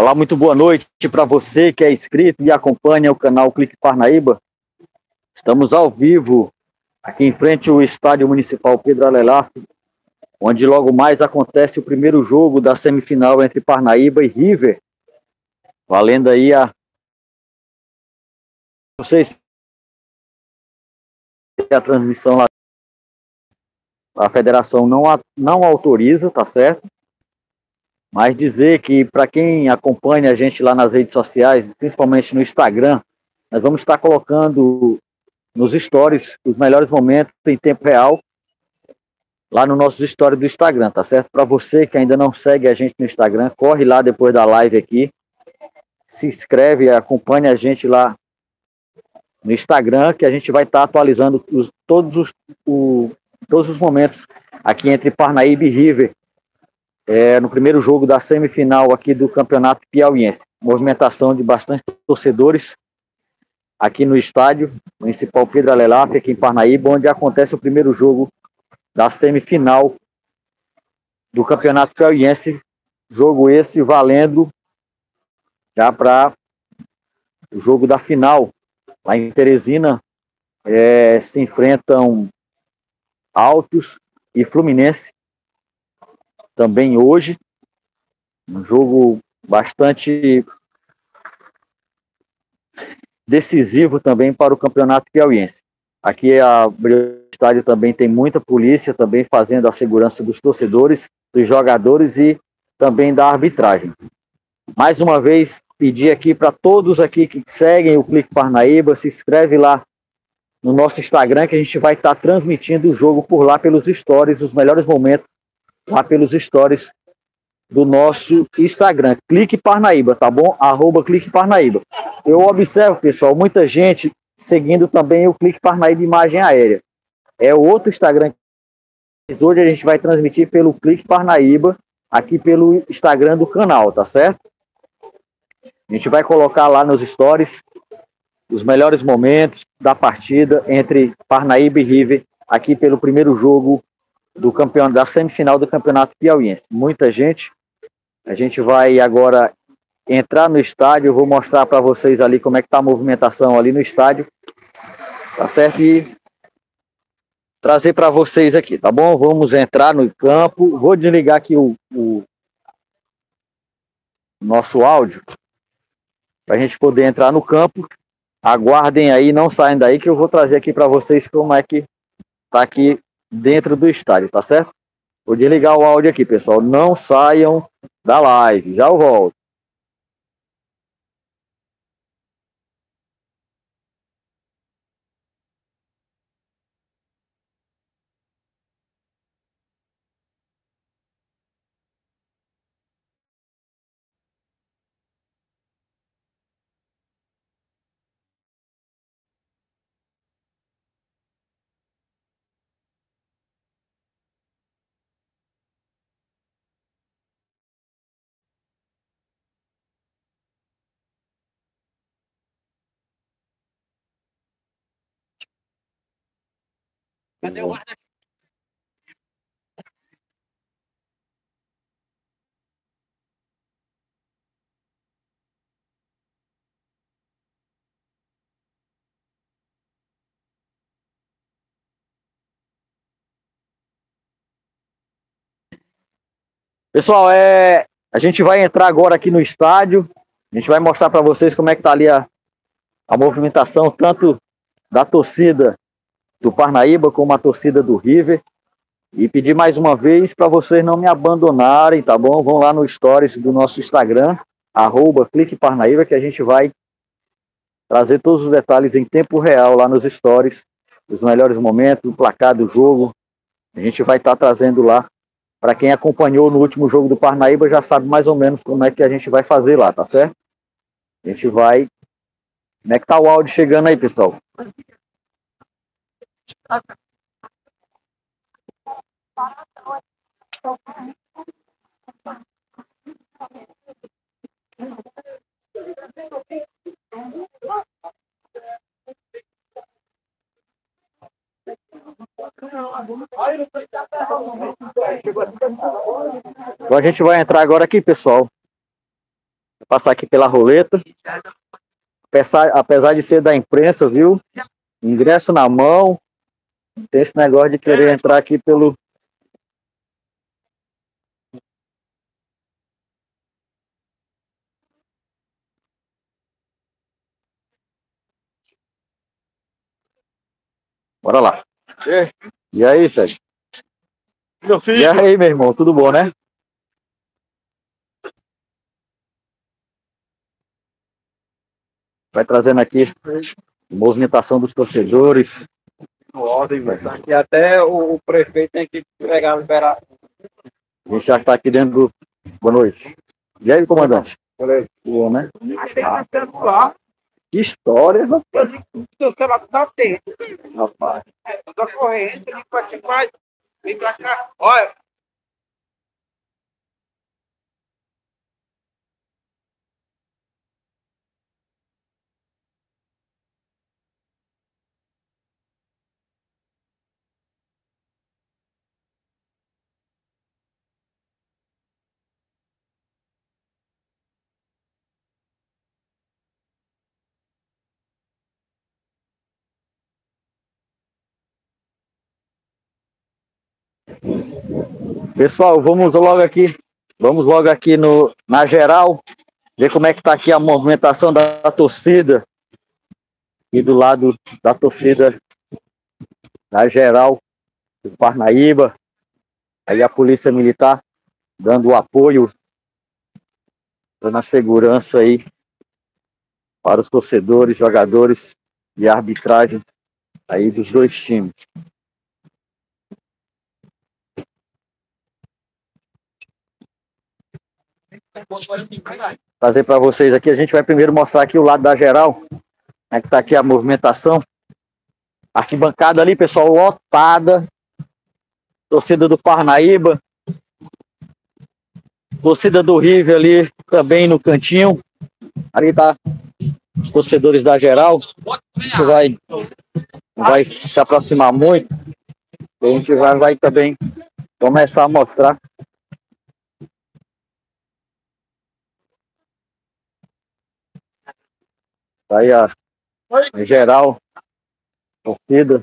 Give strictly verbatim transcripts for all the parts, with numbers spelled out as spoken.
Olá, muito boa noite para você que é inscrito e acompanha o canal Clique Parnaíba. Estamos ao vivo aqui em frente ao Estádio Municipal Pedro Alelaf, onde logo mais acontece o primeiro jogo da semifinal entre Parnaíba e River, valendo aí a vocês a transmissão lá. A federação não, não autoriza, tá certo? Mas dizer que para quem acompanha a gente lá nas redes sociais, principalmente no Instagram, nós vamos estar colocando nos stories os melhores momentos em tempo real, lá no nosso stories do Instagram, tá certo? Para você que ainda não segue a gente no Instagram, corre lá depois da live aqui, se inscreve, acompanha a gente lá no Instagram, que a gente vai estar atualizando os, todos, os, o, todos os momentos aqui entre Parnaíba e River, É, no primeiro jogo da semifinal aqui do Campeonato Piauiense. Movimentação de bastante torcedores aqui no estádio Municipal Pedro Alelaf, aqui em Parnaíba, onde acontece o primeiro jogo da semifinal do Campeonato Piauiense. Jogo esse valendo já para o jogo da final. Lá em Teresina é, se enfrentam Altos e Fluminense. Também hoje, um jogo bastante decisivo também para o Campeonato Piauiense. Aqui a, o estádio também tem muita polícia, também fazendo a segurança dos torcedores, dos jogadores e também da arbitragem. Mais uma vez, pedir aqui para todos aqui que seguem o Clique Parnaíba, se inscreve lá no nosso Instagram, que a gente vai estar transmitindo o jogo por lá pelos stories, os melhores momentos lá pelos stories do nosso Instagram, Clique Parnaíba, tá bom? Arroba Clique Parnaíba. Eu observo, pessoal, muita gente seguindo também o Clique Parnaíba Imagem Aérea. É o outro Instagram. Hoje a gente vai transmitir pelo Clique Parnaíba, aqui pelo Instagram do canal, tá certo? A gente vai colocar lá nos stories os melhores momentos da partida entre Parnaíba e River, aqui pelo primeiro jogo do campeão, da semifinal do Campeonato Piauiense. Muita gente. A gente vai agora entrar no estádio. Eu vou mostrar para vocês ali como é que tá a movimentação ali no estádio. Tá certo? E trazer para vocês aqui, tá bom? Vamos entrar no campo. Vou desligar aqui o, o nosso áudio para a gente poder entrar no campo. Aguardem aí, não saiam daí que eu vou trazer aqui para vocês como é que tá aqui dentro do estádio, tá certo? Vou desligar o áudio aqui, pessoal. Não saiam da live. Já eu volto. Cadê o guarda? Pessoal, é... a gente vai entrar agora aqui no estádio. A gente vai mostrar para vocês como é que tá ali a, a movimentação, tanto da torcida do Parnaíba como a torcida do River. E pedir mais uma vez para vocês não me abandonarem, tá bom? Vão lá no stories do nosso Instagram, arroba Clique Parnaíba, que a gente vai trazer todos os detalhes em tempo real lá nos stories, os melhores momentos, o placar do jogo. A gente vai estar trazendo lá. Para quem acompanhou no último jogo do Parnaíba, já sabe mais ou menos como é que a gente vai fazer lá, tá certo? A gente vai... Como é que tá o áudio chegando aí, pessoal? Então a gente vai entrar agora aqui, pessoal, passar aqui pela roleta. Apesar, apesar de ser da imprensa, viu? Ingresso na mão. Tem esse negócio de querer entrar aqui pelo... Bora lá. É. E aí, Sérgio? Meu filho. E aí, meu irmão? Tudo bom, né? Vai trazendo aqui a movimentação dos torcedores. Ordem, mas aqui até o, o prefeito tem que pegar a liberação. A gente já está aqui dentro do... Boa noite. E aí, comandante? Beleza. Boa, né? Ah, lá. Que história, rapaz. Eu sei lá que dá tempo. Rapaz. É, toda a corrente ali pra te mais. Vem pra cá. Olha. Pessoal, vamos logo aqui. Vamos logo aqui no, na geral. Ver como é que tá aqui a movimentação da, da torcida. E do lado da torcida da geral do Parnaíba. Aí a polícia militar dando o apoio, dando a segurança aí para os torcedores, jogadores e arbitragem aí dos dois times. Trazer para vocês aqui, a gente vai primeiro mostrar aqui o lado da geral, né, que tá aqui a movimentação. Arquibancada ali, pessoal, lotada. Torcida do Parnaíba. Torcida do River ali também no cantinho. Ali tá os torcedores da geral. A gente vai, não vai se aproximar muito. A gente vai, vai também começar a mostrar. Aí a, em geral, torcida.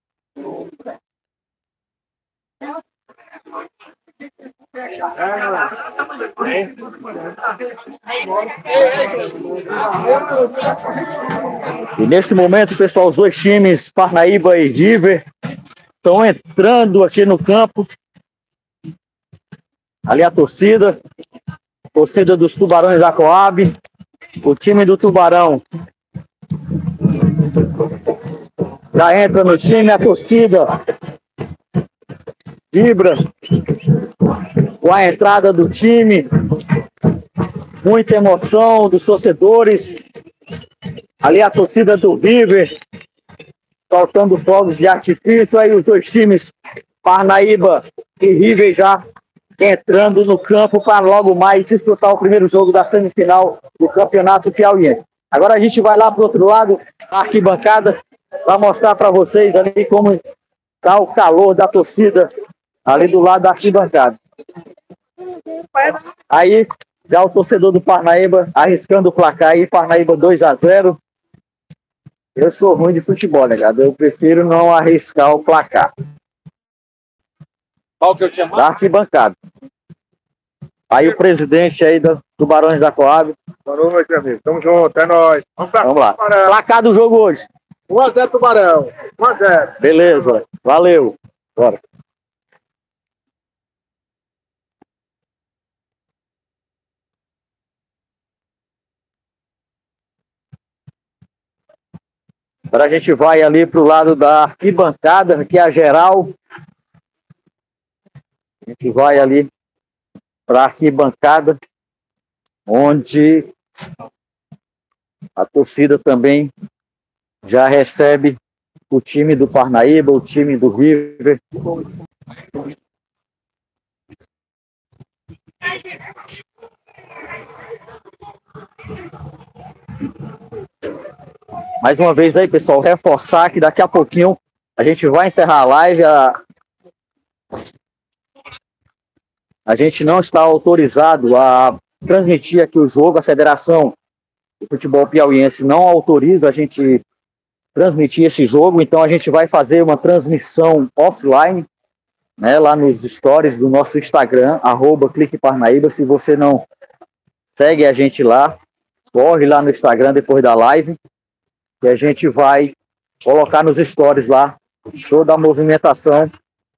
E nesse momento, pessoal, os dois times, Parnaíba e River, estão entrando aqui no campo. Ali a torcida, torcida dos Tubarões da Coab, o time do Tubarão já entra no time, a torcida vibra com a entrada do time, muita emoção dos torcedores. Ali a torcida do River soltando fogos de artifício, aí os dois times, Parnaíba e River, já entrando no campo para logo mais disputar o primeiro jogo da semifinal do Campeonato Piauiense. Agora a gente vai lá para o outro lado, na arquibancada, para mostrar para vocês ali como está o calor da torcida ali do lado da arquibancada. Aí já o torcedor do Parnaíba arriscando o placar aí, Parnaíba dois a zero. Eu sou ruim de futebol, negado. Eu prefiro não arriscar o placar. Qual que eu tinha mais? Da arquibancada. Aí o presidente aí do Tubarões da Coab. Boa noite, amigo. Tamo junto, é nóis. Vamos, pra Vamos lá. Tubarão. Placar do jogo hoje. um a zero Tubarão. um a zero. Beleza. Valeu. Bora. Agora a gente vai ali para o lado da arquibancada, que é a geral. A gente vai ali para a arquibancada, onde a torcida também já recebe o time do Parnaíba, o time do River. Mais uma vez aí, pessoal, reforçar que daqui a pouquinho a gente vai encerrar a live. A, a gente não está autorizado a transmitir aqui o jogo. A Federação de Futebol Piauiense não autoriza a gente transmitir esse jogo, então a gente vai fazer uma transmissão offline, né, lá nos stories do nosso Instagram, arroba Clique Parnaíba. Se você não segue a gente lá, corre lá no Instagram depois da live, que a gente vai colocar nos stories lá toda a movimentação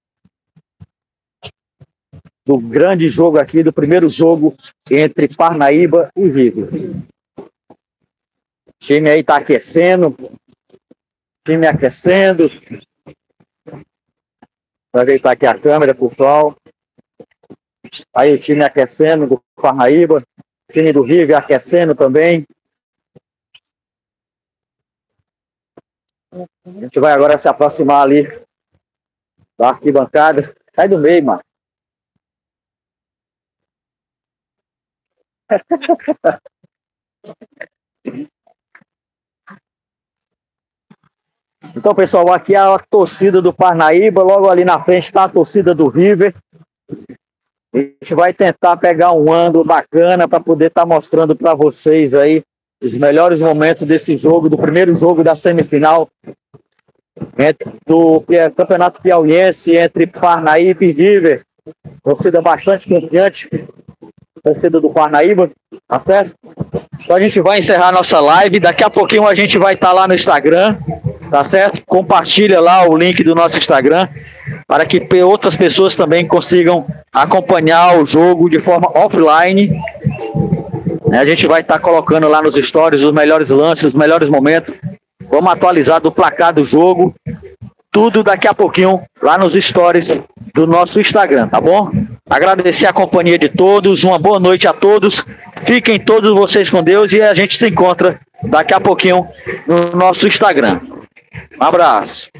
do grande jogo aqui, do primeiro jogo entre Parnaíba e River. O time aí tá aquecendo, time aquecendo. Vou ajeitar aqui a câmera, pessoal. Aí o time aquecendo do Parnaíba, o time do River aquecendo também. A gente vai agora se aproximar ali da arquibancada. Sai do meio, mano. Então, pessoal, aqui é a torcida do Parnaíba. Logo ali na frente está a torcida do River. A gente vai tentar pegar um ângulo bacana para poder estar tá mostrando para vocês aí os melhores momentos desse jogo, do primeiro jogo da semifinal entre, do Campeonato Piauiense entre Parnaíba e River. Torcida bastante confiante, torcida do Parnaíba, tá certo? Então a gente vai encerrar nossa live. Daqui a pouquinho a gente vai estar tá lá no Instagram, tá certo? Compartilha lá o link do nosso Instagram para que outras pessoas também consigam acompanhar o jogo de forma offline. A gente vai estar tá colocando lá nos stories os melhores lances, os melhores momentos. Vamos atualizar do placar do jogo. Tudo daqui a pouquinho lá nos stories do nosso Instagram, tá bom? Agradecer a companhia de todos. Uma boa noite a todos. Fiquem todos vocês com Deus e a gente se encontra daqui a pouquinho no nosso Instagram. Um abraço.